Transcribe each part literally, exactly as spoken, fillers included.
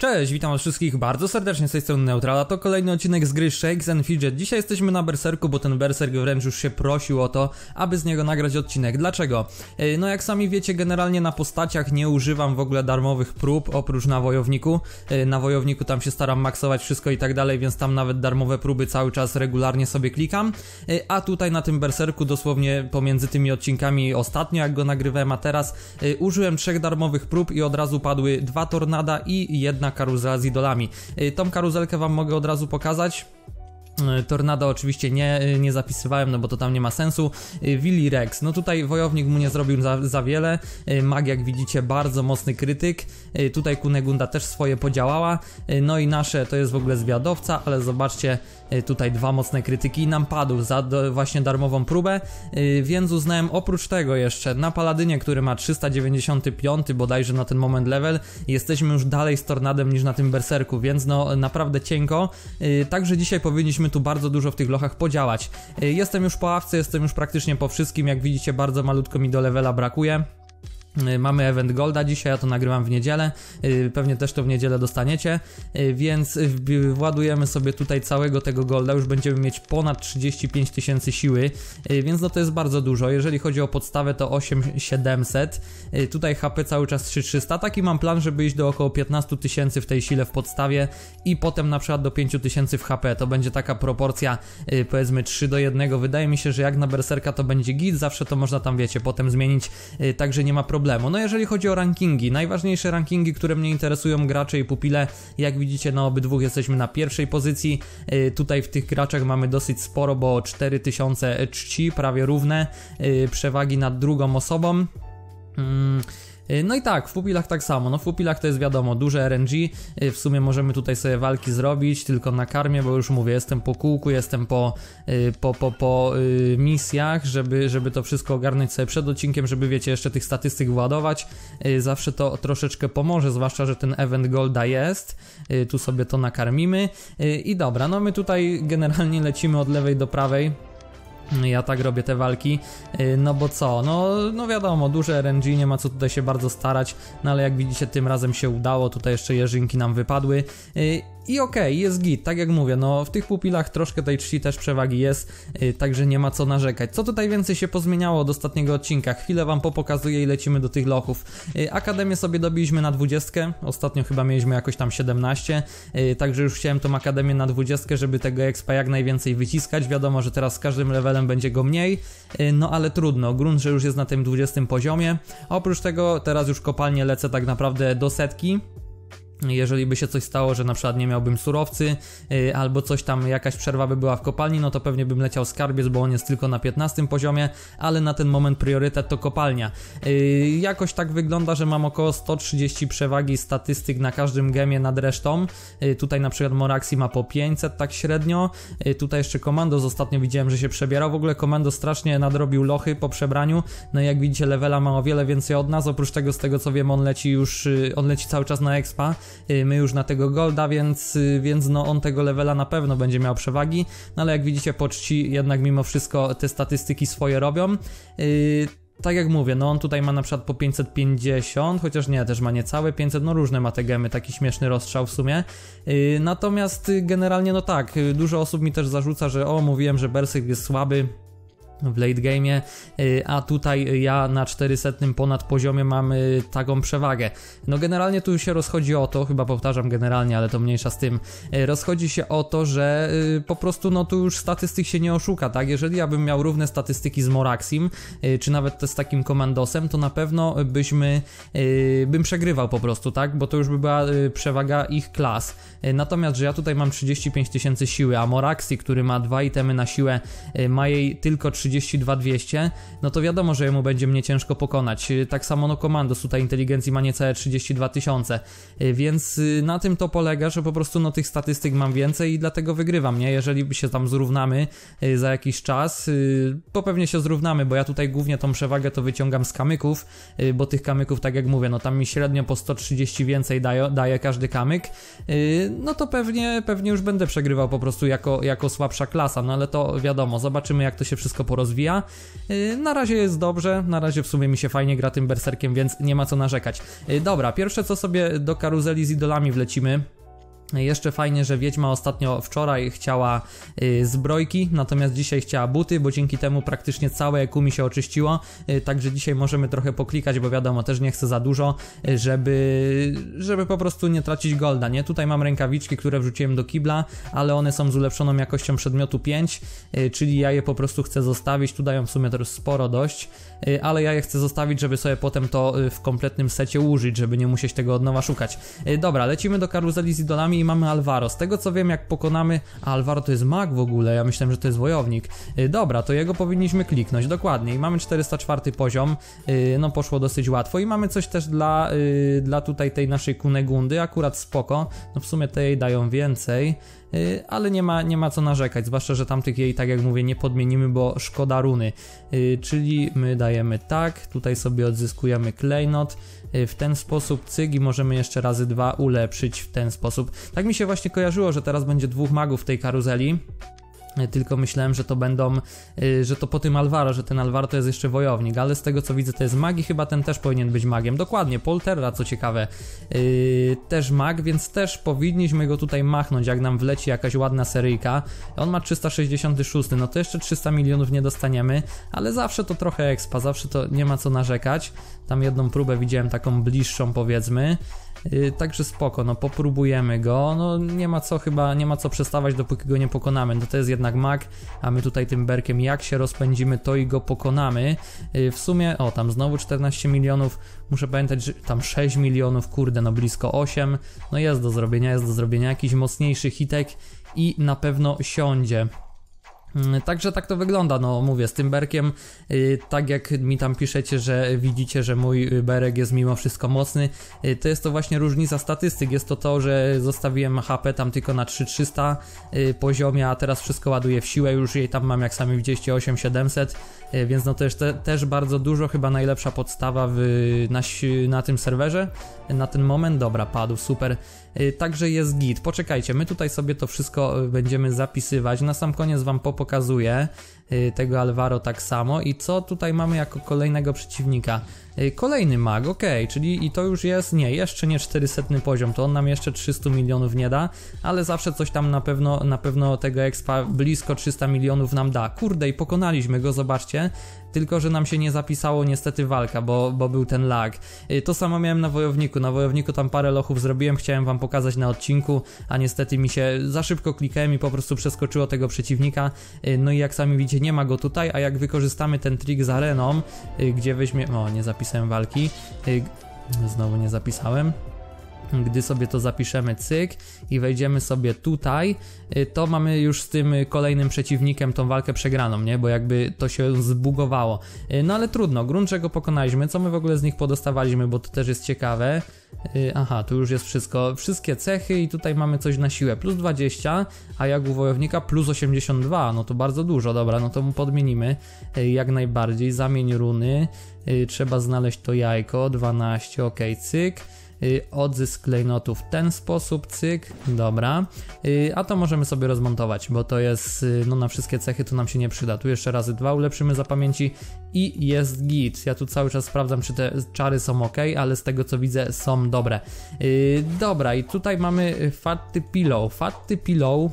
Cześć, witam was wszystkich bardzo serdecznie z tej strony Neutrala, to kolejny odcinek z gry Shakes and Fidget. Dzisiaj jesteśmy na Berserku, bo ten Berserk wręcz już się prosił o to, aby z niego nagrać odcinek. Dlaczego? No jak sami wiecie, generalnie na postaciach nie używam w ogóle darmowych prób, oprócz na Wojowniku. Na Wojowniku tam się staram maksować wszystko i tak dalej, więc tam nawet darmowe próby cały czas regularnie sobie klikam. A tutaj na tym Berserku dosłownie pomiędzy tymi odcinkami ostatnio jak go nagrywałem, a teraz użyłem trzech darmowych prób i od razu padły dwa tornada i jedna karuzela z idolami. Tą karuzelkę wam mogę od razu pokazać. Tornado oczywiście nie, nie zapisywałem, no bo to tam nie ma sensu. Willy Rex, no tutaj wojownik mu nie zrobił za, za wiele. Mag, jak widzicie, bardzo mocny krytyk. Tutaj Kunegunda też swoje podziałała. No i nasze to jest w ogóle zwiadowca, ale zobaczcie, tutaj dwa mocne krytyki i nam padł za do, właśnie darmową próbę, więc uznałem oprócz tego jeszcze na Paladynie, który ma trzysta dziewięćdziesiąty piąty bodajże na ten moment level, jesteśmy już dalej z Tornadem niż na tym Berserku, więc no naprawdę cienko. Także dzisiaj powinniśmy tu bardzo dużo w tych lochach podziałać. Jestem już po awce, jestem już praktycznie po wszystkim, jak widzicie bardzo malutko mi do levela brakuje. Mamy event Golda dzisiaj, ja to nagrywam w niedzielę, pewnie też to w niedzielę dostaniecie, więc władujemy sobie tutaj całego tego Golda, już będziemy mieć ponad trzydzieści pięć tysięcy siły, więc no to jest bardzo dużo. Jeżeli chodzi o podstawę, to osiem tysięcy siedemset, tutaj H P cały czas trzy tysiące trzysta, taki mam plan, żeby iść do około piętnaście tysięcy w tej sile w podstawie i potem na przykład do pięć tysięcy w H P, to będzie taka proporcja powiedzmy trzy do jednego, wydaje mi się, że jak na Berserka to będzie git, zawsze to można tam, wiecie, potem zmienić, także nie ma problemu. No jeżeli chodzi o rankingi, najważniejsze rankingi, które mnie interesują, gracze i pupile, jak widzicie na obydwu jesteśmy na pierwszej pozycji, yy, tutaj w tych graczach mamy dosyć sporo, bo cztery tysiące czci, prawie równe, yy, przewagi nad drugą osobą. Yy. No i tak, w pupilach tak samo, no w pupilach to jest wiadomo, duże R N G, w sumie możemy tutaj sobie walki zrobić, tylko na karmie, bo już mówię, jestem po kółku, jestem po, po, po, po misjach, żeby, żeby to wszystko ogarnąć sobie przed odcinkiem, żeby wiecie, jeszcze tych statystyk władować, zawsze to troszeczkę pomoże, zwłaszcza, że ten event Golda jest, tu sobie to nakarmimy i dobra, no my tutaj generalnie lecimy od lewej do prawej. Ja tak robię te walki, no bo co, no, no wiadomo, duże R N G, nie ma co tutaj się bardzo starać, no ale jak widzicie tym razem się udało, tutaj jeszcze jeżynki nam wypadły i okej, okay, jest git, tak jak mówię, no w tych pupilach troszkę tej czci też przewagi jest, yy, także nie ma co narzekać. Co tutaj więcej się pozmieniało od ostatniego odcinka? Chwilę wam popokazuję i lecimy do tych lochów. Yy, Akademię sobie dobiliśmy na dwudziestkę, ostatnio chyba mieliśmy jakoś tam siedemnaście, yy, także już chciałem tą Akademię na dwudziestkę, żeby tego expa jak najwięcej wyciskać. Wiadomo, że teraz z każdym levelem będzie go mniej, yy, no ale trudno, grunt, że już jest na tym dwudziestym poziomie. A oprócz tego teraz już kopalnie lecę tak naprawdę do setki. Jeżeli by się coś stało, że na przykład nie miałbym surowcy yy, albo coś tam, jakaś przerwa by była w kopalni, no to pewnie bym leciał skarbiec, bo on jest tylko na piętnastym poziomie, ale na ten moment priorytet to kopalnia. Yy, jakoś tak wygląda, że mam około sto trzydzieści przewagi statystyk na każdym gemie nad resztą. Yy, tutaj na przykład Moraxi ma po pięćset tak średnio, yy, tutaj jeszcze Komandos ostatnio widziałem, że się przebierał, w ogóle Komandos strasznie nadrobił lochy po przebraniu, no i jak widzicie levela ma o wiele więcej od nas, oprócz tego z tego co wiem on leci już, yy, on leci cały czas na expa, my już na tego Golda, więc, więc no on tego levela na pewno będzie miał przewagi, no ale jak widzicie po czci jednak mimo wszystko te statystyki swoje robią. Yy, tak jak mówię, no on tutaj ma na przykład po pięćset pięćdziesiąt, chociaż nie, też ma niecałe pięćset, no różne ma te gemy, taki śmieszny rozstrzał w sumie. Yy, natomiast generalnie no tak, dużo osób mi też zarzuca, że o, mówiłem, że Berserk jest słaby w late game'ie, a tutaj ja na czterysetnym ponad poziomie mam taką przewagę. No generalnie tu się rozchodzi o to, chyba powtarzam generalnie, ale to mniejsza z tym, rozchodzi się o to, że po prostu no tu już statystyk się nie oszuka, tak? Jeżeli ja bym miał równe statystyki z Moraxim, czy nawet z takim Komandosem, to na pewno byśmy, bym przegrywał po prostu, tak? Bo to już by była przewaga ich klas. Natomiast, że ja tutaj mam trzydzieści pięć tysięcy siły, a Moraxi, który ma dwa itemy na siłę, ma jej tylko trzydzieści dwa tysiące dwieście, no to wiadomo, że jemu będzie mnie ciężko pokonać. Tak samo no Komandos tutaj inteligencji ma niecałe trzydzieści dwa tysiące, więc na tym to polega, że po prostu no tych statystyk mam więcej i dlatego wygrywam, nie? Jeżeli się tam zrównamy za jakiś czas, bo pewnie się zrównamy, bo ja tutaj głównie tą przewagę to wyciągam z kamyków, bo tych kamyków, tak jak mówię, no tam mi średnio po sto trzydzieści więcej daje, daje każdy kamyk, no to pewnie, pewnie już będę przegrywał po prostu jako, jako słabsza klasa, no ale to wiadomo, zobaczymy jak to się wszystko porozwija. Yy, na razie jest dobrze, na razie w sumie mi się fajnie gra tym berserkiem, więc nie ma co narzekać. Yy, dobra, pierwsze co sobie do karuzeli z idolami wlecimy. Jeszcze fajnie, że Wiedźma ostatnio wczoraj chciała y, zbrojki, natomiast dzisiaj chciała buty, bo dzięki temu praktycznie całe E Q mi się oczyściło, y, także dzisiaj możemy trochę poklikać, bo wiadomo, też nie chcę za dużo, y, żeby, żeby po prostu nie tracić golda, nie? Tutaj mam rękawiczki, które wrzuciłem do kibla, ale one są z ulepszoną jakością przedmiotu pięć, y, czyli ja je po prostu chcę zostawić, tu dają w sumie też sporo dość, y, ale ja je chcę zostawić, żeby sobie potem to y, w kompletnym secie użyć, żeby nie musieć tego od nowa szukać. Y, dobra, lecimy do karuzeli z idolami i mamy Alvaro. Z tego co wiem, jak pokonamy... A Alvaro to jest mag w ogóle, ja myślałem, że to jest wojownik. Yy, dobra, to jego powinniśmy kliknąć, dokładnie. I mamy czterysta czwarty poziom, yy, no poszło dosyć łatwo. I mamy coś też dla, yy, dla tutaj tej naszej Kunegundy, akurat spoko. No w sumie te jej dają więcej, yy, ale nie ma, nie ma co narzekać, zwłaszcza, że tamtych jej, tak jak mówię, nie podmienimy, bo szkoda runy. Yy, czyli my dajemy tak, tutaj sobie odzyskujemy klejnot, w ten sposób cyg i możemy jeszcze razy dwa ulepszyć w ten sposób. Tak mi się właśnie kojarzyło, że teraz będzie dwóch magów w tej karuzeli. Tylko myślałem, że to będą, że to po tym Alvaro, że ten Alvaro to jest jeszcze wojownik, ale z tego co widzę to jest mag i chyba ten też powinien być magiem. Dokładnie, Polterra, co ciekawe, yy, też mag, więc też powinniśmy go tutaj machnąć, jak nam wleci jakaś ładna seryjka. On ma trzysta sześćdziesiąt sześć, no to jeszcze trzysta milionów nie dostaniemy, ale zawsze to trochę expa, zawsze to nie ma co narzekać. Tam jedną próbę widziałem taką bliższą, powiedzmy. Yy, także spoko, no popróbujemy go, no nie ma co chyba, nie ma co przestawać, dopóki go nie pokonamy, no to jest jednak mag, a my tutaj tym berkiem jak się rozpędzimy, to i go pokonamy. Yy, w sumie, o tam znowu czternaście milionów, muszę pamiętać, że tam sześć milionów, kurde, no blisko osiem, no jest do zrobienia, jest do zrobienia, jakiś mocniejszy hitek i na pewno siądzie. Także tak to wygląda, no mówię, z tym berkiem, yy, tak jak mi tam piszecie, że widzicie, że mój berek jest mimo wszystko mocny, yy, to jest to właśnie różnica statystyk, jest to to, że zostawiłem H P tam tylko na trzy tysiące trzysta yy, poziomie, a teraz wszystko ładuję w siłę, już jej tam mam, jak sami widzieliście, osiem tysięcy siedemset, yy, więc no to jest te, też bardzo dużo, chyba najlepsza podstawa w, na, na tym serwerze, yy, na ten moment. Dobra, padł, super. Yy, także jest git. Poczekajcie, my tutaj sobie to wszystko będziemy zapisywać, na sam koniec wam pokazuję yy, tego Alvaro tak samo. I co tutaj mamy jako kolejnego przeciwnika? Yy, kolejny mag, ok, czyli i to już jest, nie, jeszcze nie czterysta poziom, to on nam jeszcze trzysta milionów nie da, ale zawsze coś tam na pewno, na pewno tego expa blisko trzysta milionów nam da. Kurde, i pokonaliśmy go, zobaczcie. Tylko że nam się nie zapisało niestety walka, bo, bo był ten lag. Yy, to samo miałem na wojowniku, na wojowniku tam parę lochów zrobiłem, chciałem wam pokazać na odcinku, a niestety mi się za szybko klikałem i po prostu przeskoczyło tego przeciwnika. Yy, no i jak sami widzicie, nie ma go tutaj, a jak wykorzystamy ten trik z areną, yy, gdzie weźmie... O, nie zapisałem walki. Yy, znowu nie zapisałem. Gdy sobie to zapiszemy, cyk, i wejdziemy sobie tutaj, to mamy już z tym kolejnym przeciwnikiem tą walkę przegraną, nie? Bo jakby to się zbugowało. No ale trudno, grunt, że go pokonaliśmy. Co my w ogóle z nich podostawaliśmy, bo to też jest ciekawe. Aha, tu już jest wszystko, wszystkie cechy i tutaj mamy coś na siłę. Plus dwadzieścia, a jak u wojownika plus osiemdziesiąt dwa, no to bardzo dużo, dobra, no to mu podmienimy. Jak najbardziej, zamień runy. Trzeba znaleźć to jajko, dwanaście, ok, cyk. Odzysk klejnotu w ten sposób, cyk, dobra, a to możemy sobie rozmontować, bo to jest, no na wszystkie cechy to nam się nie przyda. Tu jeszcze razy dwa ulepszymy za pamięci i jest git. Ja tu cały czas sprawdzam, czy te czary są ok, ale z tego co widzę są dobre. Yy, dobra, i tutaj mamy Fatty Pillow. Fatty Pillow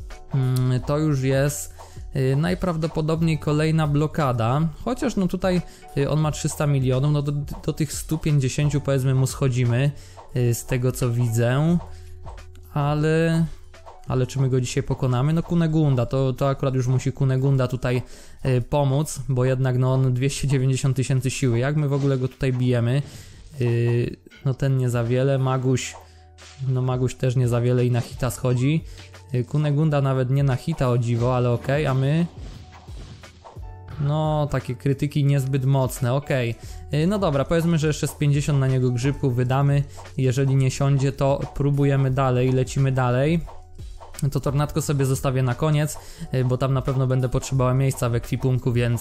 yy, to już jest Yy, najprawdopodobniej kolejna blokada, chociaż no tutaj yy, on ma trzysta milionów, no do, do tych stu pięćdziesięciu powiedzmy mu schodzimy, yy, z tego co widzę, ale ale czy my go dzisiaj pokonamy? No Kunegunda, to, to akurat już musi Kunegunda tutaj yy, pomóc, bo jednak no on dwieście dziewięćdziesiąt tysięcy siły, jak my w ogóle go tutaj bijemy? Yy, no ten nie za wiele, Maguś, no Maguś też nie za wiele i na hita schodzi. Kunegunda nawet nie na hita, o dziwo, ale okej, okay, a my... No, takie krytyki niezbyt mocne, okej. Okay. No dobra, powiedzmy, że jeszcze z pięćdziesiąt na niego grzybków wydamy. Jeżeli nie siądzie, to próbujemy dalej, lecimy dalej. To tornadko sobie zostawię na koniec, bo tam na pewno będę potrzebował miejsca w ekwipunku, więc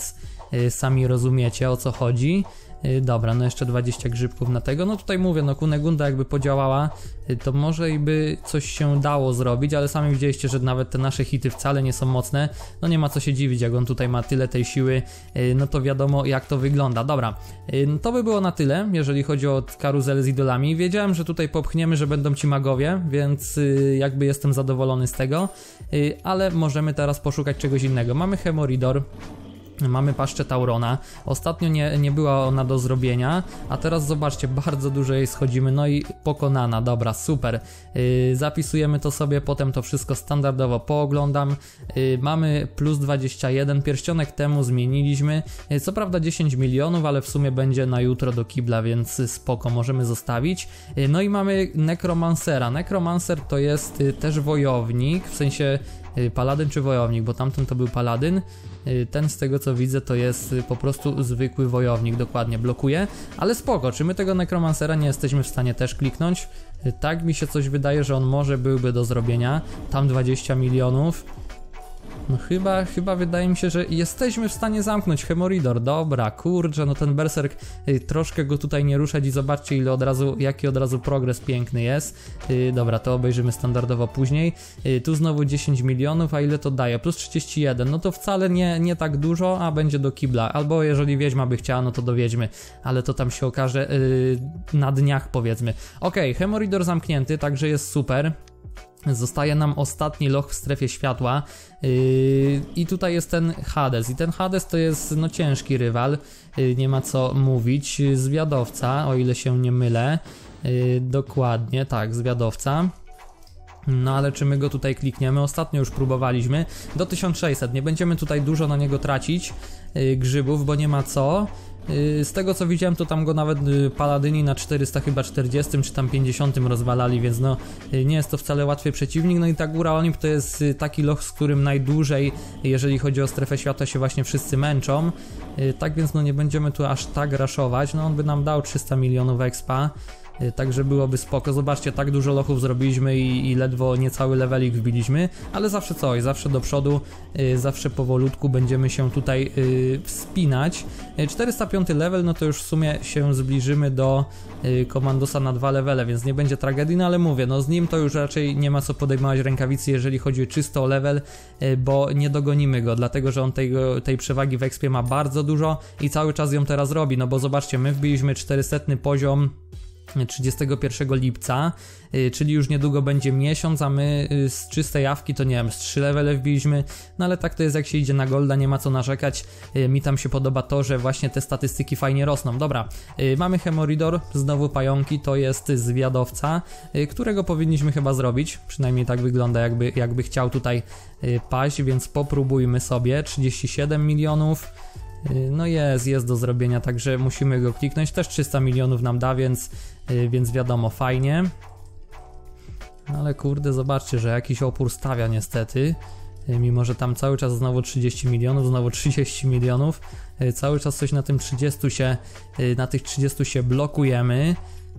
y, sami rozumiecie, o co chodzi. Dobra, no jeszcze dwadzieścia grzybków na tego. No tutaj mówię, no Kunegunda jakby podziałała, to może i by coś się dało zrobić, ale sami widzieliście, że nawet te nasze hity wcale nie są mocne. No nie ma co się dziwić, jak on tutaj ma tyle tej siły, no to wiadomo jak to wygląda. Dobra, to by było na tyle, jeżeli chodzi o karuzelę z idolami. Wiedziałem, że tutaj popchniemy, że będą ci magowie, więc jakby jestem zadowolony z tego, ale możemy teraz poszukać czegoś innego. Mamy Hemoridor. Mamy paszczę Taurona, ostatnio nie, nie była ona do zrobienia, a teraz zobaczcie, bardzo dużo jej schodzimy, no i pokonana, dobra, super. Yy, zapisujemy to sobie, potem to wszystko standardowo pooglądam. Yy, mamy plus dwadzieścia jeden, pierścionek temu zmieniliśmy, yy, co prawda dziesięć milionów, ale w sumie będzie na jutro do kibla, więc spoko, możemy zostawić. Yy, no i mamy Necromancera, Necromancer to jest yy, też wojownik, w sensie yy, paladyn czy wojownik, bo tamten to był paladyn. Ten z tego co widzę to jest po prostu zwykły wojownik, dokładnie blokuje, ale spoko, czy my tego Necromancera nie jesteśmy w stanie też kliknąć? Tak mi się coś wydaje, że on może byłby do zrobienia, tam dwadzieścia milionów. No chyba, chyba wydaje mi się, że jesteśmy w stanie zamknąć Hemoridor. Dobra, kurczę, no ten berserk, y, troszkę go tutaj nie ruszać i zobaczcie ile od razu, jaki od razu progres piękny jest. Y, dobra, to obejrzymy standardowo później. Y, tu znowu dziesięć milionów, a ile to daje? Plus trzydzieści jeden, no to wcale nie, nie tak dużo, a będzie do kibla. Albo jeżeli wiedźma by chciała, no to do wiedźmy, ale to tam się okaże y, na dniach powiedzmy. Okej, okay, Hemoridor zamknięty, także jest super. Zostaje nam ostatni loch w strefie światła yy, i tutaj jest ten Hades i ten Hades to jest no ciężki rywal, yy, nie ma co mówić, zwiadowca, o ile się nie mylę, yy, dokładnie, tak, zwiadowca. No ale czy my go tutaj klikniemy? Ostatnio już próbowaliśmy do tysiąc sześćset, nie będziemy tutaj dużo na niego tracić yy, grzybów, bo nie ma co. Z tego co widziałem, to tam go nawet paladyni na czterysta chyba czterdzieści czy tam pięćdziesiąt rozwalali, więc no nie jest to wcale łatwy przeciwnik. No i ta góra Olimp to jest taki loch, z którym najdłużej, jeżeli chodzi o strefę światła, się właśnie wszyscy męczą. Tak więc no nie będziemy tu aż tak raszować, no on by nam dał trzysta milionów expa. Także byłoby spoko, zobaczcie, tak dużo lochów zrobiliśmy i, i ledwo niecały levelik wbiliśmy, ale zawsze coś, zawsze do przodu, yy, zawsze powolutku będziemy się tutaj yy, wspinać. Yy, czterysta piąty level, no to już w sumie się zbliżymy do yy, Komandosa na dwa levele, więc nie będzie tragedii, no ale mówię, no z nim to już raczej nie ma co podejmować rękawicy, jeżeli chodzi czysto o level, yy, bo nie dogonimy go, dlatego że on tego, tej przewagi w expie ma bardzo dużo i cały czas ją teraz robi, no bo zobaczcie, my wbiliśmy czterysetny poziom trzydziestego pierwszego lipca, yy, czyli już niedługo będzie miesiąc, a my yy, z czystej jawki to nie wiem, z trzy levele wbiliśmy, no ale tak to jest jak się idzie na golda, nie ma co narzekać, yy, mi tam się podoba to, że właśnie te statystyki fajnie rosną. Dobra, yy, mamy Hemoridor, znowu pająki, to jest zwiadowca, yy, którego powinniśmy chyba zrobić, przynajmniej tak wygląda jakby, jakby chciał tutaj yy, paść, więc popróbujmy sobie, trzydzieści siedem milionów. No jest, jest do zrobienia, także musimy go kliknąć, też trzysta milionów nam da, więc, więc wiadomo, fajnie. Ale kurde, zobaczcie, że jakiś opór stawia niestety, mimo że tam cały czas znowu trzydzieści milionów, znowu trzydzieści milionów, cały czas coś na tym trzydziestu się, na tych trzydziestu się blokujemy,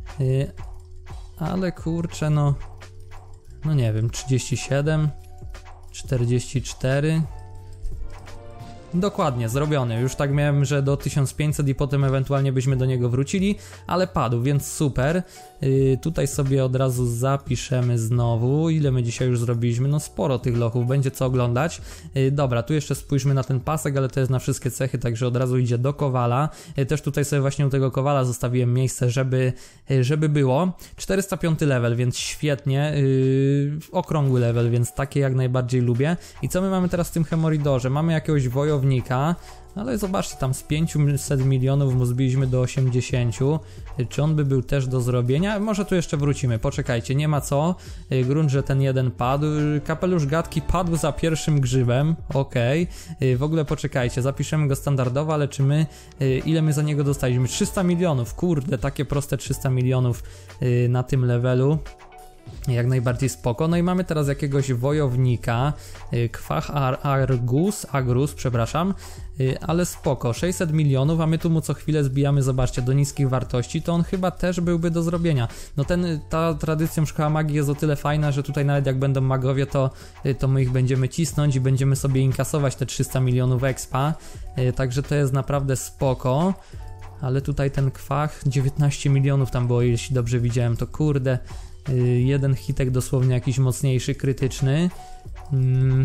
ale kurczę, no, no nie wiem, trzydzieści siedem, czterdzieści cztery... Dokładnie, zrobiony. Już tak miałem, że do tysiąc pięćset i potem ewentualnie byśmy do niego wrócili, ale padł, więc super. Yy, tutaj sobie od razu zapiszemy znowu, ile my dzisiaj już zrobiliśmy. No sporo tych lochów, będzie co oglądać. Yy, dobra, tu jeszcze spójrzmy na ten pasek, ale to jest na wszystkie cechy, także od razu idzie do Kowala. Yy, też tutaj sobie właśnie u tego Kowala zostawiłem miejsce, żeby, yy, żeby było. czterysta piąty level, więc świetnie. Yy, okrągły level, więc takie jak najbardziej lubię. I co my mamy teraz w tym Hemoridorze? Mamy jakiegoś wojownika, ale zobaczcie, tam z pięćset milionów mu zbiliśmy do osiemdziesięciu. Czy on by był też do zrobienia? Może tu jeszcze wrócimy, poczekajcie, nie ma co. Grunt, że ten jeden padł. Kapelusz gadki padł za pierwszym grzybem, okej. Okay. W ogóle poczekajcie, zapiszemy go standardowo, ale czy my, ile my za niego dostaliśmy? trzysta milionów, kurde, takie proste trzysta milionów na tym levelu. Jak najbardziej spoko. No i mamy teraz jakiegoś wojownika, Kwach Argus, Agrus, przepraszam, ale spoko, sześćset milionów, a my tu mu co chwilę zbijamy, zobaczcie, do niskich wartości, to on chyba też byłby do zrobienia. No ten, ta tradycja Szkoła Magii jest o tyle fajna, że tutaj nawet jak będą magowie, to, to my ich będziemy cisnąć i będziemy sobie inkasować te trzysta milionów expa, także to jest naprawdę spoko. Ale tutaj ten Kwach, dziewiętnaście milionów tam było, jeśli dobrze widziałem, to kurde, jeden hitek dosłownie jakiś mocniejszy, krytyczny. Hmm.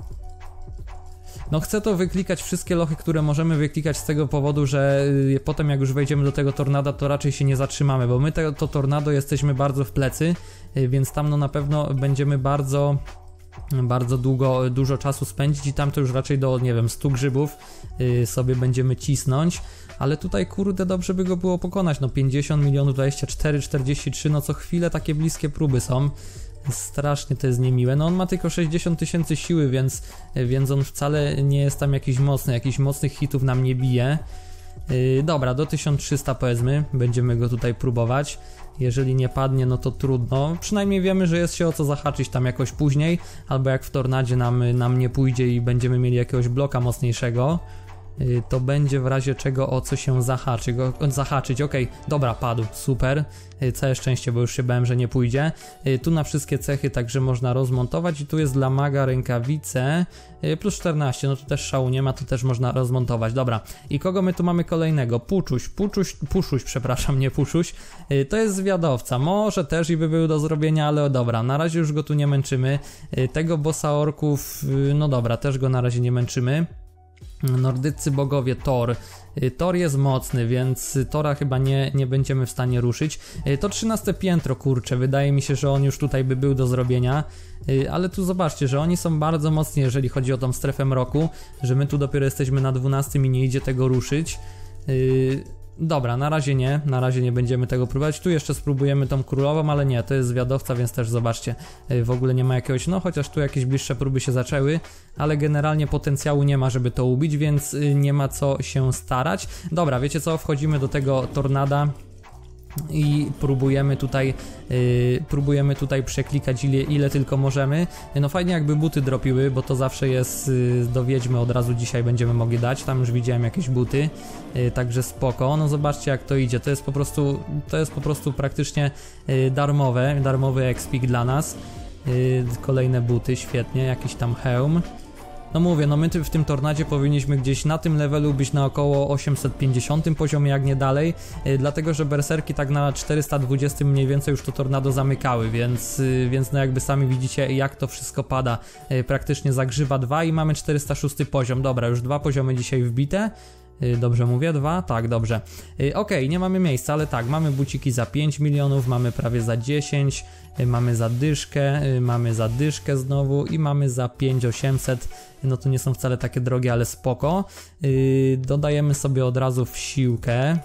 No chcę to wyklikać, wszystkie lochy, które możemy wyklikać z tego powodu, że potem jak już wejdziemy do tego tornada, to raczej się nie zatrzymamy, bo my te, to tornado jesteśmy bardzo w plecy, więc tam no na pewno będziemy bardzo... bardzo długo, dużo czasu spędzić i tam to już raczej do, nie wiem, stu grzybów yy, sobie będziemy cisnąć, ale tutaj kurde dobrze by go było pokonać, no pięćdziesiąt milionów, dwadzieścia cztery, czterdzieści trzy, no co chwilę takie bliskie próby są, strasznie to jest niemiłe, no on ma tylko sześćdziesiąt tysięcy siły, więc, więc on wcale nie jest tam jakiś mocny, jakichś mocnych hitów nam nie bije. Yy, dobra, do tysiąc trzysta powiedzmy, będziemy go tutaj próbować. Jeżeli nie padnie, no to trudno. Przynajmniej wiemy, że jest się o co zahaczyć tam jakoś później, albo jak w tornadzie nam, nam nie pójdzie i będziemy mieli jakiegoś bloka mocniejszego, yy, to będzie w razie czego o co się zahaczy, go, zahaczyć. Okej, okay, dobra, padł, super. Yy, całe szczęście, bo już się bałem, że nie pójdzie. Yy, tu na wszystkie cechy także można rozmontować i tu jest dla maga rękawice yy, plus czternaście, no tu też szału nie ma, to też można rozmontować. Dobra, i kogo my tu mamy kolejnego? Puczuś, Puczuś, Puszuś, przepraszam, nie Puszuś. Yy, to jest zwiadowca, może też i by był do zrobienia, ale dobra, na razie już go tu nie męczymy. Yy, tego bossa orków, yy, no dobra, też go na razie nie męczymy. Nordyccy bogowie Thor. Thor jest mocny, więc Thora chyba nie, nie będziemy w stanie ruszyć. To trzynaste piętro, kurczę, wydaje mi się, że on już tutaj by był do zrobienia, ale tu zobaczcie, że oni są bardzo mocni, jeżeli chodzi o tą strefę mroku, że my tu dopiero jesteśmy na dwunastym i nie idzie tego ruszyć. Dobra, na razie nie, na razie nie będziemy tego próbować. Tu jeszcze spróbujemy tą królową, ale nie, to jest zwiadowca, więc też zobaczcie, w ogóle nie ma jakiegoś, no chociaż tu jakieś bliższe próby się zaczęły, ale generalnie potencjału nie ma, żeby to ubić, więc nie ma co się starać. Dobra, wiecie co, wchodzimy do tego tornada i próbujemy tutaj yy, próbujemy tutaj przeklikać ile, ile tylko możemy. No fajnie jakby buty dropiły, bo to zawsze jest yy, do wiedźmy, od razu dzisiaj będziemy mogli dać, tam już widziałem jakieś buty, yy, także spoko. No zobaczcie jak to idzie, to jest po prostu to jest po prostu praktycznie yy, darmowe, darmowy expik dla nas. Yy, kolejne buty, świetnie, jakiś tam hełm. No mówię, no my w tym tornadzie powinniśmy gdzieś na tym levelu być na około osiemset pięćdziesiątym poziomie, jak nie dalej, yy, dlatego że berserki tak na czterysta dwudziestym mniej więcej już to tornado zamykały, więc, yy, więc no jakby sami widzicie jak to wszystko pada, yy, praktycznie zagrzywa dwa i mamy czterysta szósty poziom. Dobra, już dwa poziomy dzisiaj wbite. Dobrze mówię? Dwa? Tak, dobrze. Okej, okay, nie mamy miejsca, ale tak, mamy buciki za pięć milionów, mamy prawie za dziesięć, mamy za dyszkę, mamy za dyszkę znowu i mamy za pięć tysięcy osiemset. No to nie są wcale takie drogie, ale spoko. Dodajemy sobie od razu w siłkę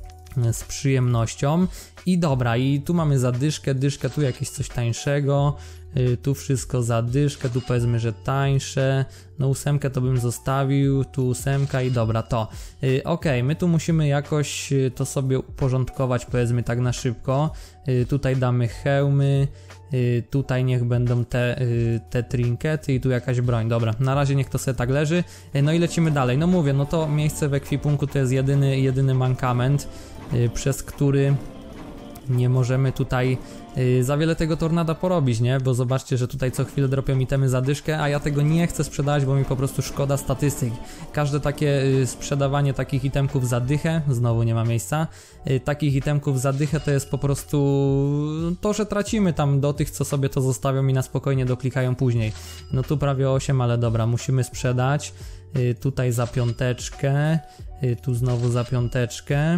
z przyjemnością i dobra, i tu mamy za dyszkę, dyszkę, tu jakieś coś tańszego. Tu wszystko za dyszkę, tu powiedzmy, że tańsze. No ósemkę to bym zostawił, tu ósemka i dobra, to. Yy, ok, my tu musimy jakoś yy, to sobie uporządkować, powiedzmy tak na szybko. Yy, tutaj damy hełmy, yy, tutaj niech będą te, yy, te trinkety i tu jakaś broń. Dobra, na razie niech to sobie tak leży. Yy, no i lecimy dalej. No mówię, no to miejsce w ekwipunku to jest jedyny, jedyny mankament, yy, przez który nie możemy tutaj yy, za wiele tego tornada porobić, nie? Bo zobaczcie, że tutaj co chwilę dropią itemy za dyszkę, a ja tego nie chcę sprzedawać, bo mi po prostu szkoda statystyk. Każde takie yy, sprzedawanie takich itemków za dychę, znowu nie ma miejsca, yy, takich itemków za dychę to jest po prostu to, że tracimy tam do tych, co sobie to zostawią i na spokojnie doklikają później. No tu prawie osiem, ale dobra, musimy sprzedać. Yy, tutaj za piąteczkę, yy, tu znowu za piąteczkę.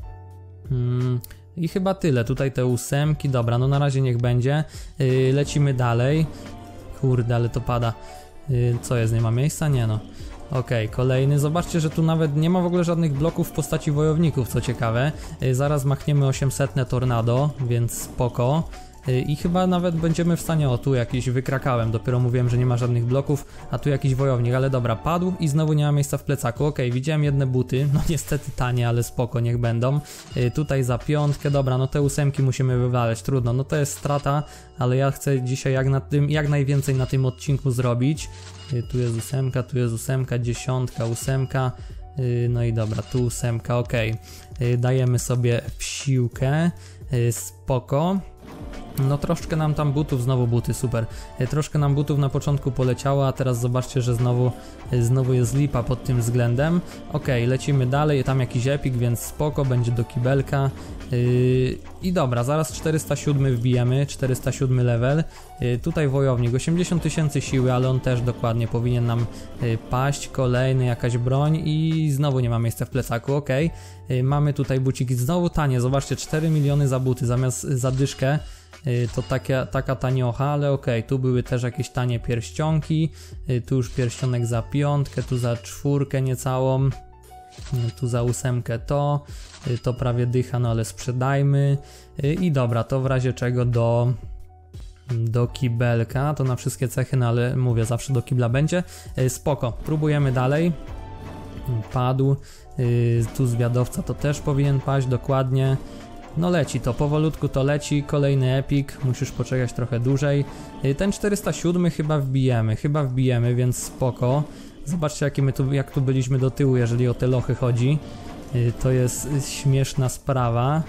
Hmm. I chyba tyle, tutaj te ósemki, dobra, no na razie niech będzie, yy, lecimy dalej, kurde, ale to pada, yy, co jest, nie ma miejsca? Nie no, okej, okay, kolejny, zobaczcie, że tu nawet nie ma w ogóle żadnych bloków w postaci wojowników, co ciekawe, yy, zaraz machniemy osiemsetne tornado, więc spoko. i chyba nawet będziemy w stanie, o tu jakiś wykrakałem, dopiero mówiłem, że nie ma żadnych bloków, a tu jakiś wojownik, ale dobra, padł i znowu nie ma miejsca w plecaku. Okej, okay, widziałem jedne buty, no niestety tanie, ale spoko, niech będą. Tutaj za piątkę, dobra, no te ósemki musimy wywalać, trudno, no to jest strata, ale ja chcę dzisiaj jak, na tym, jak najwięcej na tym odcinku zrobić. Tu jest ósemka, tu jest ósemka, dziesiątka, ósemka, no i dobra, tu ósemka, ok. Dajemy sobie w siłkę, spoko. No troszkę nam tam butów, znowu buty, super. Troszkę nam butów na początku poleciało, a teraz zobaczcie, że znowu, znowu jest lipa pod tym względem. Ok, lecimy dalej, tam jakiś epik, więc spoko, będzie do kibelka. Yy, I dobra, zaraz czterysta siedem wbijemy, czterysta siedem level. Yy, tutaj wojownik, osiemdziesiąt tysięcy siły, ale on też dokładnie powinien nam yy, paść. Kolejny jakaś broń i znowu nie ma miejsca w plecaku, ok. Yy, mamy tutaj buciki, znowu tanie, zobaczcie, cztery miliony za buty zamiast za dyszkę. Yy, to taka, taka taniocha, ale ok, tu były też jakieś tanie pierścionki. Yy, tu już pierścionek za piątkę, tu za czwórkę niecałą. Tu za ósemkę to, to prawie dycha, no ale sprzedajmy. I dobra, to w razie czego do, do kibelka, to na wszystkie cechy, no ale mówię, zawsze do kibla będzie. Spoko, próbujemy dalej. Padł, tu zwiadowca to też powinien paść, dokładnie. No leci to, powolutku to leci, kolejny epik, musisz poczekać trochę dłużej. Ten czterysta siedem chyba wbijemy, chyba wbijemy, więc spoko. Zobaczcie jakie my tu, jak tu byliśmy do tyłu, jeżeli o te lochy chodzi. Yy, to jest śmieszna sprawa.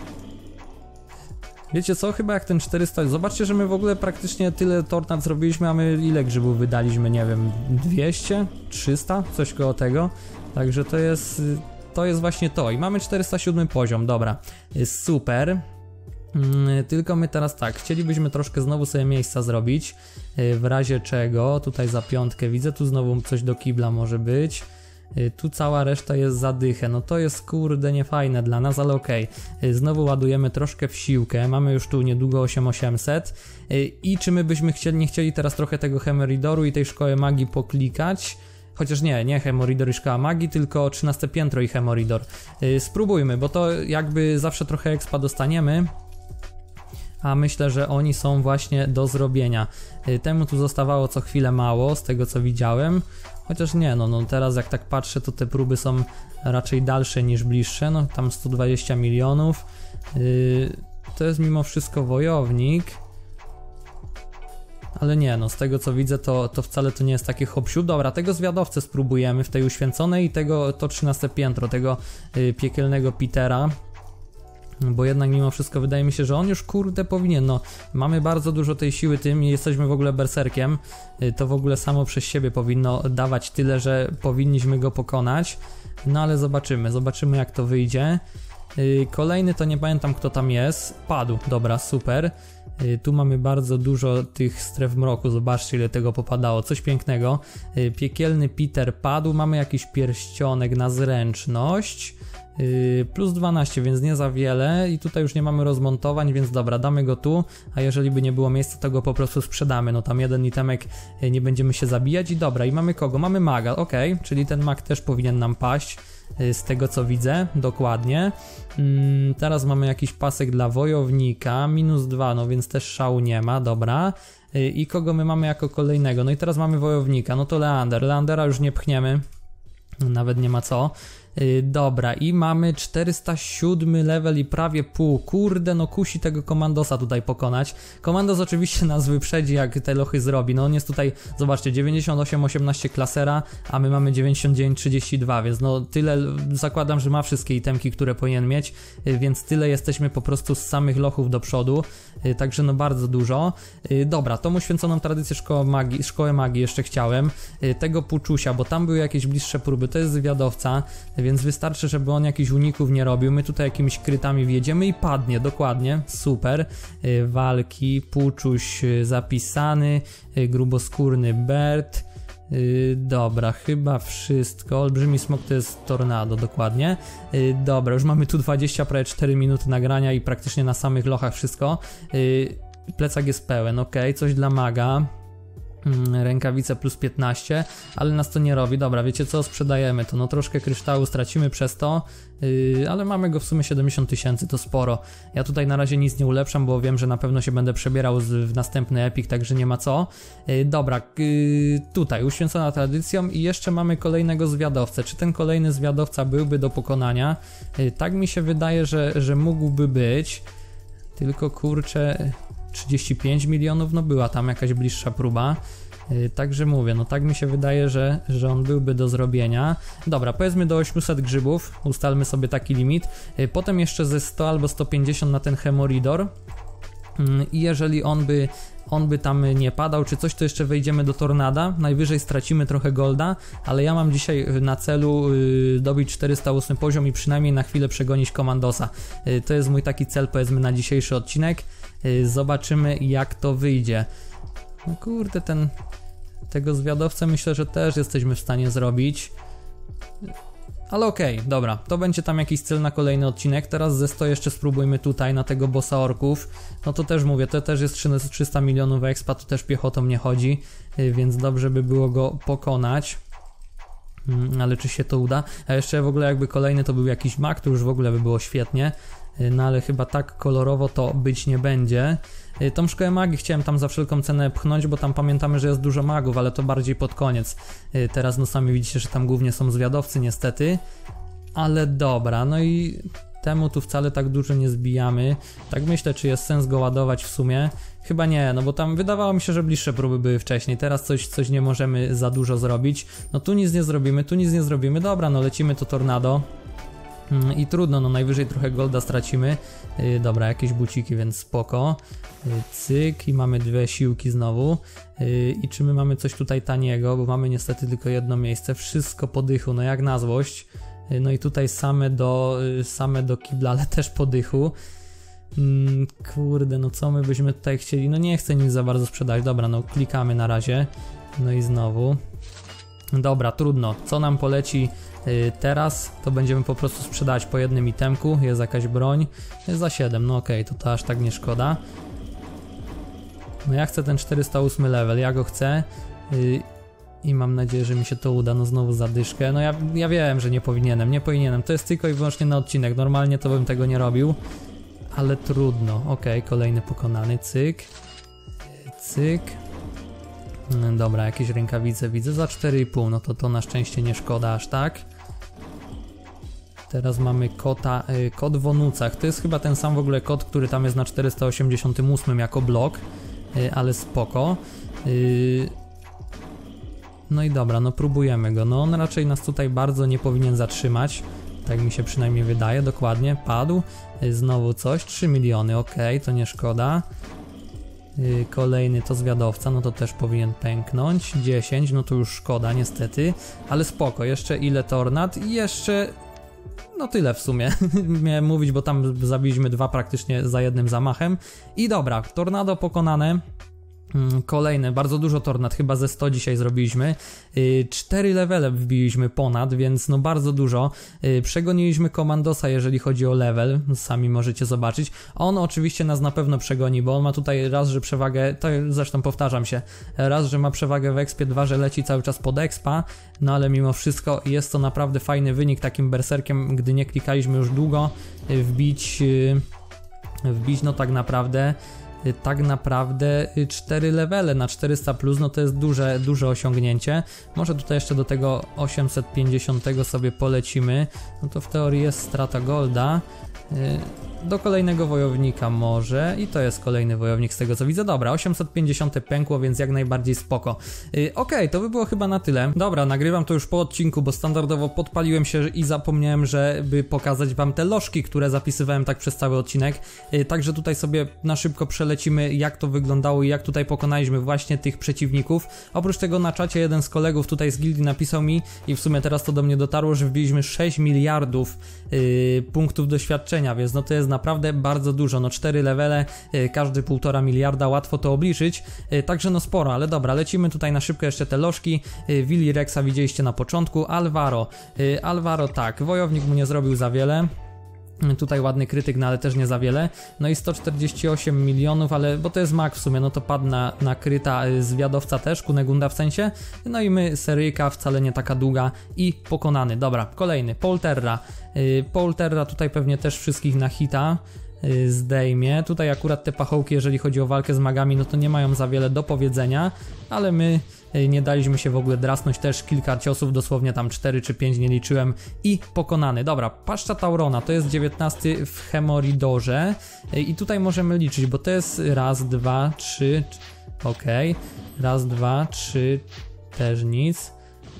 Wiecie co, chyba jak ten czterysta... Zobaczcie, że my w ogóle praktycznie tyle tornad zrobiliśmy, a my ile grzybów wydaliśmy, nie wiem, dwieście? trzysta? Coś koło tego. Także to jest... To jest właśnie to. I mamy czterysta siedem poziom, dobra. Jest super. Yy, tylko my teraz tak, chcielibyśmy troszkę znowu sobie miejsca zrobić, yy, w razie czego, tutaj za piątkę widzę, tu znowu coś do kibla może być, yy, tu cała reszta jest za dychę, no to jest kurde niefajne dla nas, ale okej, okay. Yy, znowu ładujemy troszkę w siłkę, mamy już tu niedługo osiem tysięcy osiemset yy, i czy my byśmy chcieli, nie chcieli teraz trochę tego Hemoridoru i tej szkoły magii poklikać? Chociaż nie, nie Hemoridor i Szkoła Magii, tylko trzynaste piętro i Hemoridor. Yy, spróbujmy, bo to jakby zawsze trochę expa dostaniemy. A myślę, że oni są właśnie do zrobienia. Temu tu zostawało co chwilę mało, z tego co widziałem. Chociaż nie, no, no teraz jak tak patrzę, to te próby są raczej dalsze niż bliższe. No tam sto dwadzieścia milionów. Yy, to jest mimo wszystko wojownik. Ale nie, no z tego co widzę, to, to wcale to nie jest takie hop-siup. Dobra, tego zwiadowcę spróbujemy w tej uświęconej i tego, to trzynaste piętro, tego yy, piekielnego Petera. Bo jednak mimo wszystko wydaje mi się, że on już kurde powinien, no mamy bardzo dużo tej siły tym i jesteśmy w ogóle berserkiem, to w ogóle samo przez siebie powinno dawać tyle, że powinniśmy go pokonać, no ale zobaczymy, zobaczymy jak to wyjdzie. Kolejny to nie pamiętam kto tam jest, padł, dobra, super. Tu mamy bardzo dużo tych stref mroku, zobaczcie ile tego popadało, coś pięknego. Piekielny Peter padł, mamy jakiś pierścionek na zręczność. Yy, plus dwanaście, więc nie za wiele i tutaj już nie mamy rozmontowań, więc dobra, damy go tu, a jeżeli by nie było miejsca, to go po prostu sprzedamy, no tam jeden itemek, yy, nie będziemy się zabijać i dobra, i mamy kogo? Mamy maga, ok, czyli ten mag też powinien nam paść, yy, z tego co widzę, dokładnie. Yy, teraz mamy jakiś pasek dla wojownika, minus dwa, no więc też szału nie ma, dobra. Yy, I kogo my mamy jako kolejnego? No i teraz mamy wojownika, no to Leander, Leandera już nie pchniemy, nawet nie ma co. Yy, dobra, i mamy czterysta siedem level i prawie pół. Kurde, no kusi tego komandosa tutaj pokonać. Komandos oczywiście nas wyprzedzi, jak te lochy zrobi. No on jest tutaj, zobaczcie, dziewięćdziesiąt osiem osiemnaście klasera, a my mamy dziewięćdziesiąt dziewięć trzydzieści dwa, więc no tyle, zakładam, że ma wszystkie itemki, które powinien mieć, yy, więc tyle jesteśmy po prostu z samych lochów do przodu. Yy, także no bardzo dużo. Yy, dobra, tą uświęconą tradycję szkoły magii, szkołę magii jeszcze chciałem. Yy, tego Puczusia, bo tam były jakieś bliższe próby, to jest zwiadowca, yy, więc wystarczy, żeby on jakichś uników nie robił, my tutaj jakimiś krytami wjedziemy i padnie, dokładnie, super. Yy, walki, Puczuś yy, zapisany, yy, gruboskórny Bert, yy, dobra, chyba wszystko, olbrzymi smok to jest tornado, dokładnie. Yy, dobra, już mamy tu dwadzieścia, prawie cztery minuty nagrania i praktycznie na samych lochach wszystko. Yy, plecak jest pełen, ok, coś dla maga. Rękawice plus piętnaście, ale nas to nie robi. Dobra, wiecie co, sprzedajemy to, no troszkę kryształu stracimy przez to, yy, ale mamy go w sumie siedemdziesiąt tysięcy, to sporo. Ja tutaj na razie nic nie ulepszam, bo wiem, że na pewno się będę przebierał z, w następny epik, także nie ma co. Yy, dobra, yy, tutaj uświęcona tradycją i jeszcze mamy kolejnego zwiadowcę. Czy ten kolejny zwiadowca byłby do pokonania? Yy, tak mi się wydaje, że, że mógłby być, tylko kurczę... trzydzieści pięć milionów, no była tam jakaś bliższa próba, yy, także mówię, no tak mi się wydaje, że, że on byłby do zrobienia. Dobra, powiedzmy do osiemset grzybów, ustalmy sobie taki limit, yy, potem jeszcze ze sto albo sto pięćdziesiąt na ten Hemoridor yy, i jeżeli on by on by tam nie padał czy coś, to jeszcze wejdziemy do Tornada, najwyżej stracimy trochę golda, ale ja mam dzisiaj na celu yy, dobić czterysta ósmy poziom i przynajmniej na chwilę przegonić Komandosa. Yy, to jest mój taki cel, powiedzmy, na dzisiejszy odcinek. Yy, zobaczymy, jak to wyjdzie. No kurde, ten tego zwiadowcę myślę, że też jesteśmy w stanie zrobić. Ale okej, okay, dobra, to będzie tam jakiś cel na kolejny odcinek. Teraz ze sto jeszcze spróbujmy tutaj na tego bossa orków. No to też mówię, to też jest trzysta milionów expa, to też piechotą nie chodzi, więc dobrze by było go pokonać. Hmm, ale czy się to uda? A jeszcze w ogóle jakby kolejny to był jakiś mag, to już w ogóle by było świetnie. No ale chyba tak kolorowo to być nie będzie. Tą szkołę magii chciałem tam za wszelką cenę pchnąć, bo tam pamiętamy, że jest dużo magów, ale to bardziej pod koniec. Teraz no sami widzicie, że tam głównie są zwiadowcy niestety. Ale dobra, no i temu tu wcale tak dużo nie zbijamy. Tak myślę, czy jest sens go ładować w sumie. Chyba nie, no bo tam wydawało mi się, że bliższe próby były wcześniej. Teraz coś, coś nie możemy za dużo zrobić. No tu nic nie zrobimy, tu nic nie zrobimy. Dobra, no lecimy to tornado. I trudno, no najwyżej trochę golda stracimy. Yy, dobra, jakieś buciki, więc spoko. Yy, cyk i mamy dwie siłki znowu. Yy, I czy my mamy coś tutaj taniego, bo mamy niestety tylko jedno miejsce. Wszystko po dychu, no jak na złość. Yy, no i tutaj same do, yy, same do kibla, ale też po dychu. Yy, kurde, no co my byśmy tutaj chcieli? No nie chcę nic za bardzo sprzedać. Dobra, no klikamy na razie. No i znowu. Dobra, trudno. Co nam poleci yy, teraz, to będziemy po prostu sprzedawać po jednym itemku. Jest jakaś broń. Jest za siedem, no okej, okay, to to aż tak nie szkoda. No ja chcę ten czterysta ósmy level, ja go chcę. Yy, I mam nadzieję, że mi się to uda. No znowu zadyszkę. No ja, ja wiem, że nie powinienem, nie powinienem. To jest tylko i wyłącznie na odcinek. Normalnie to bym tego nie robił. Ale trudno. Okej, okay, kolejny pokonany. Cyk. Cyk. Dobra, jakieś rękawice widzę za cztery i pół, no to to na szczęście nie szkoda aż tak. Teraz mamy kota, y, kot w onucach, to jest chyba ten sam w ogóle kot, który tam jest na czterysta osiemdziesiątym ósmym jako blok, y, ale spoko. Y, no i dobra, no próbujemy go, no on raczej nas tutaj bardzo nie powinien zatrzymać, tak mi się przynajmniej wydaje, dokładnie, padł. Y, znowu coś, trzy miliony, okej, okay, to nie szkoda. Kolejny to zwiadowca, no to też powinien pęknąć. dziesięć, no to już szkoda niestety, ale spoko, jeszcze ile tornad i jeszcze... No tyle w sumie, miałem mówić, bo tam zabiliśmy dwa praktycznie za jednym zamachem. I dobra, tornado pokonane. Kolejne, bardzo dużo tornad, chyba ze sto dzisiaj zrobiliśmy. cztery levele wbiliśmy ponad, więc no bardzo dużo. Przegoniliśmy Komandosa, jeżeli chodzi o level, sami możecie zobaczyć. On oczywiście nas na pewno przegoni, bo on ma tutaj raz, że przewagę, to zresztą powtarzam się, raz, że ma przewagę w expie, dwa, że leci cały czas pod expa, no ale mimo wszystko jest to naprawdę fajny wynik takim berserkiem, gdy nie klikaliśmy już długo, wbić, wbić no tak naprawdę... tak naprawdę cztery levele na czterysta plus, no to jest duże, duże osiągnięcie. Może tutaj jeszcze do tego osiemset pięćdziesiąt sobie polecimy, no to w teorii jest strata golda. Do kolejnego wojownika może i to jest kolejny wojownik z tego co widzę. Dobra, osiemset pięćdziesiąt pękło, więc jak najbardziej spoko. Yy, Okej, okay, to by było chyba na tyle. Dobra, nagrywam to już po odcinku, bo standardowo podpaliłem się i zapomniałem, żeby pokazać wam te lożki, które zapisywałem tak przez cały odcinek. Yy, także tutaj sobie na szybko przelecimy, jak to wyglądało i jak tutaj pokonaliśmy właśnie tych przeciwników. Oprócz tego na czacie jeden z kolegów tutaj z gildii napisał mi i w sumie teraz to do mnie dotarło, że wbiliśmy sześć miliardów yy, punktów doświadczenia, więc no to jest naprawdę bardzo dużo, no cztery levele, yy, każdy półtora miliarda, łatwo to obliczyć, yy, także no sporo, ale dobra, lecimy tutaj na szybko jeszcze te lożki. Yy, Willy Rexa widzieliście na początku, Alvaro, yy, Alvaro tak, wojownik mu nie zrobił za wiele. Tutaj ładny krytyk, no ale też nie za wiele. No i sto czterdzieści osiem milionów, ale bo to jest mag w sumie, no to padł na, na kryta zwiadowca też, Kunegunda w sensie. No i my seryjka wcale nie taka długa i pokonany. Dobra, kolejny, Polterra. Yy, Polterra tutaj pewnie też wszystkich na hita yy, zdejmie. Tutaj akurat te pachołki, jeżeli chodzi o walkę z magami, no to nie mają za wiele do powiedzenia, ale my nie daliśmy się w ogóle drasnąć, też kilka ciosów, dosłownie tam cztery czy pięć nie liczyłem i pokonany. Dobra, paszcza Taurona, to jest dziewiętnasty w Hemoridorze i tutaj możemy liczyć, bo to jest raz, dwa, trzy, ok, raz, dwa, trzy, też nic,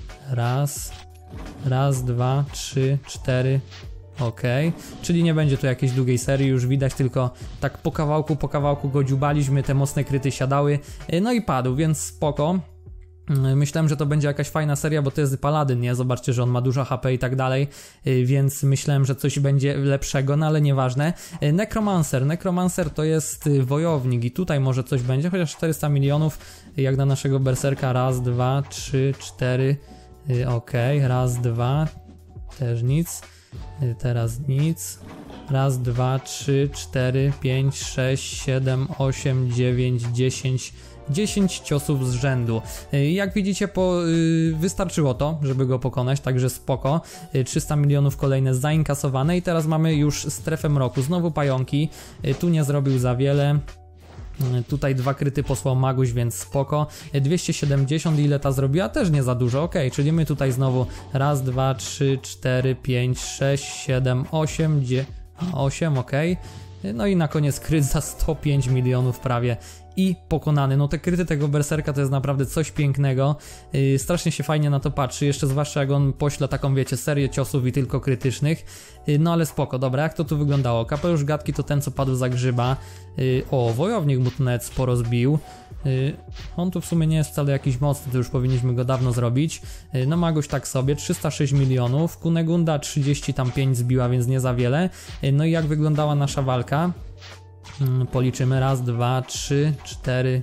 raz, raz, dwa, trzy, cztery, ok, czyli nie będzie tu jakiejś długiej serii, już widać, tylko tak po kawałku, po kawałku go dziubaliśmy, te mocne kryty siadały, no i padł, więc spoko. Myślałem, że to będzie jakaś fajna seria, bo to jest paladyn, nie? Zobaczcie, że on ma dużo H P i tak dalej, więc myślałem, że coś będzie lepszego, no ale nieważne. Necromancer, Necromancer to jest wojownik i tutaj może coś będzie, chociaż czterysta milionów, jak na naszego berserka, raz, dwa, trzy, cztery, ok, raz, dwa, też nic, teraz nic, raz, dwa, trzy, cztery, pięć, sześć, siedem, osiem, dziewięć, dziesięć, dziesięć ciosów z rzędu. Jak widzicie, po, yy, wystarczyło to, żeby go pokonać, także spoko. Yy, trzysta milionów kolejne zainkasowane i teraz mamy już strefę mroku. Znowu pająki, yy, tu nie zrobił za wiele. Tutaj dwa kryty posłał Maguś, więc spoko. dwieście siedemdziesiąt, ile ta zrobiła? Też nie za dużo, ok, czyli my tutaj znowu raz, dwa, trzy, cztery, pięć, sześć, siedem, osiem, osiem, ok. No i na koniec kryt za sto pięć milionów prawie i pokonany. No te kryty tego berserka to jest naprawdę coś pięknego. Yy, strasznie się fajnie na to patrzy, jeszcze zwłaszcza jak on pośle taką, wiecie, serię ciosów i tylko krytycznych. Yy, no ale spoko, dobra, jak to tu wyglądało? Kapelusz gadki to ten, co padł za grzyba. Yy, o, wojownik mu tu nawet sporo zbił. Yy, on tu w sumie nie jest wcale jakiś mocny, to już powinniśmy go dawno zrobić. Yy, no Maguś tak sobie, trzysta sześć milionów, Kunegunda trzydzieści pięć zbiła, więc nie za wiele. Yy, no i jak wyglądała nasza walka? Yy, policzymy, raz, dwa, trzy, cztery.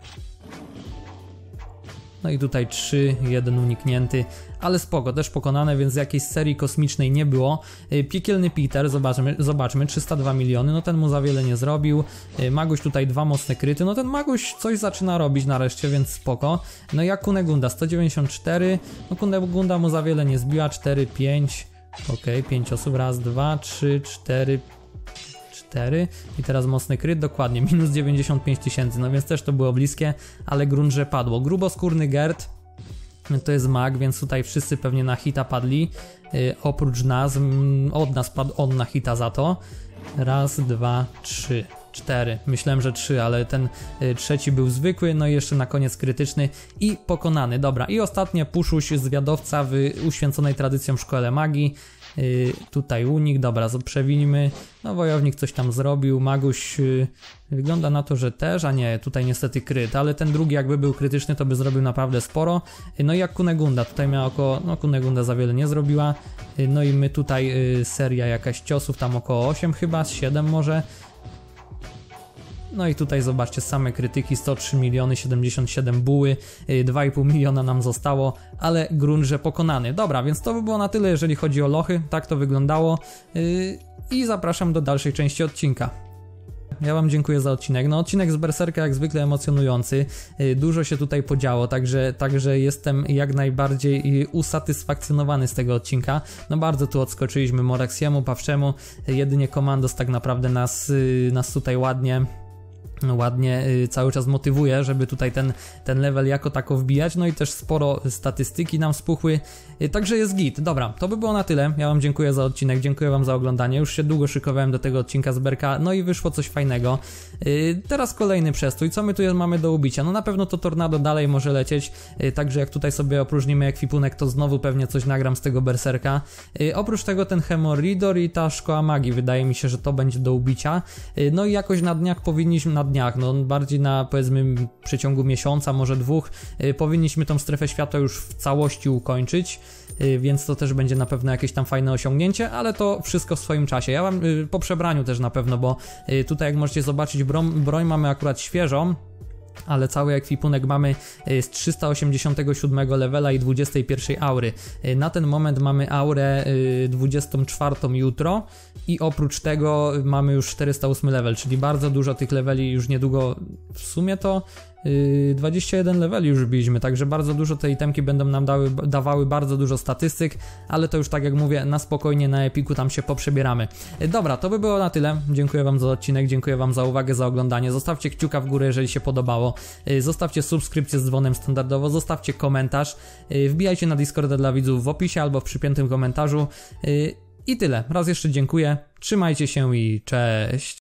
No i tutaj trzy, jeden uniknięty, ale spoko, też pokonane, więc jakiejś serii kosmicznej nie było. Piekielny Peter, zobaczmy, zobaczmy, trzysta dwa miliony, no ten mu za wiele nie zrobił. Maguś tutaj dwa mocne kryty, no ten Maguś coś zaczyna robić nareszcie, więc spoko. No jak Kunegunda, sto dziewięćdziesiąt cztery, no Kunegunda mu za wiele nie zbiła, cztery, pięć, ok, pięć osób, raz, dwa, trzy, cztery, cztery i teraz mocny kryt, dokładnie, minus dziewięćdziesiąt pięć tysięcy, no więc też to było bliskie, ale grunt, że padło. Gruboskórny Gerd to jest mag, więc tutaj wszyscy pewnie na hita padli, yy, oprócz nas, mm, od nas padł on na hita za to. Raz, dwa, trzy, cztery, myślałem, że trzy, ale ten y, trzeci był zwykły, no i jeszcze na koniec krytyczny i pokonany. Dobra, i ostatnie, Puszuś, zwiadowca w uświęconej tradycją szkole magii. Yy, tutaj unik, dobra, przewinimy. No wojownik coś tam zrobił, Maguś yy, wygląda na to, że też, a nie, tutaj niestety kryt, ale ten drugi jakby był krytyczny, to by zrobił naprawdę sporo. Yy, no i jak Kunegunda, tutaj miała około, no Kunegunda za wiele nie zrobiła. Yy, no i my tutaj yy, seria jakaś ciosów, tam około osiem chyba, siedem może. No i tutaj zobaczcie, same krytyki, sto trzy miliony, siedemdziesiąt siedem buły, dwa i pół miliona nam zostało, ale grunt, że pokonany. Dobra, więc to by było na tyle, jeżeli chodzi o lochy, tak to wyglądało yy, i zapraszam do dalszej części odcinka. Ja wam dziękuję za odcinek. No odcinek z Berserka jak zwykle emocjonujący, yy, dużo się tutaj podziało, także, także jestem jak najbardziej yy, usatysfakcjonowany z tego odcinka. No bardzo tu odskoczyliśmy Morexiemu, Pawczemu, yy, jedynie Komandos tak naprawdę nas, yy, nas tutaj ładnie... ładnie y, cały czas motywuje, żeby tutaj ten, ten level jako tako wbijać, no i też sporo statystyki nam spuchły, y, także jest git. Dobra, to by było na tyle, ja wam dziękuję za odcinek, dziękuję wam za oglądanie, już się długo szykowałem do tego odcinka z Berka, no i wyszło coś fajnego. Y, teraz kolejny przestój, co my tu mamy do ubicia? No na pewno to Tornado dalej może lecieć, y, także jak tutaj sobie opróżnimy ekwipunek, to znowu pewnie coś nagram z tego Berserka. Y, oprócz tego ten Hemoridor i ta Szkoła Magii, wydaje mi się, że to będzie do ubicia, y, no i jakoś na dniach powinniśmy, na dniach, no bardziej na powiedzmy w przeciągu miesiąca, może dwóch, yy, powinniśmy tą strefę światła już w całości ukończyć, yy, więc to też będzie na pewno jakieś tam fajne osiągnięcie, ale to wszystko w swoim czasie. Ja wam yy, po przebraniu też na pewno, bo yy, tutaj jak możecie zobaczyć broń, broń mamy akurat świeżą. ale cały ekwipunek mamy z trzysta osiemdziesiątego siódmego levela i dwudziestej pierwszej aury. Na ten moment mamy aurę dwudziestą czwartą jutro i oprócz tego mamy już czterysta ósmy level, czyli bardzo dużo tych leveli już niedługo, w sumie to dwadzieścia jeden leveli już biliśmy, także bardzo dużo te itemki będą nam dały, dawały bardzo dużo statystyk, ale to już tak jak mówię, na spokojnie na Epiku tam się poprzebieramy. Dobra, to by było na tyle. Dziękuję wam za odcinek, dziękuję wam za uwagę, za oglądanie. Zostawcie kciuka w górę, jeżeli się podobało. Zostawcie subskrypcję z dzwonem standardowo, zostawcie komentarz. Wbijajcie na Discorda dla widzów w opisie albo w przypiętym komentarzu. I tyle. Raz jeszcze dziękuję. Trzymajcie się i cześć.